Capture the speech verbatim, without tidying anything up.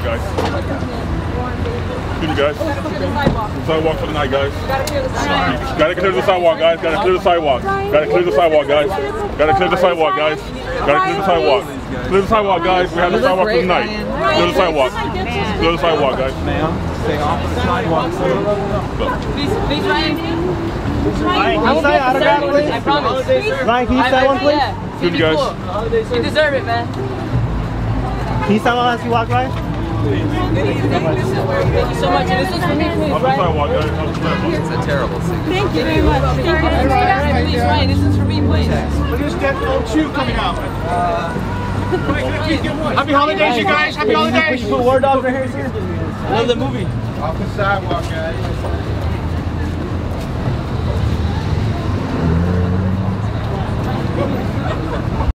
guys. Excuse me, guys. Sidewalk for the night, guys. Gotta clear the sidewalk, guys. Gotta clear the sidewalk. Gotta clear the sidewalk, guys. Gotta clear the sidewalk, guys. Gotta clear the sidewalk. Clear the sidewalk, guys. We have the sidewalk for the night. Clear the sidewalk. Clear the sidewalk, guys. Ma'am, stay off of the sidewalk. Please, please, Ryan. Ryan, can you sign autograph, please? I promise. Ryan, can you sign one, please? Yeah. Good, guys. You deserve it, man. Can you sign one as you walk, Ryan? Thank you so much. This is for me, please, Ryan. It's a terrible scene. Thank you very much. Thank you. Ryan, please, Ryan, this is for me, please. Look at this dead old shoe coming out. Happy holidays, you guys. Happy holidays. Put War Dogs right here, sir. I love the movie. Off the sidewalk, guys.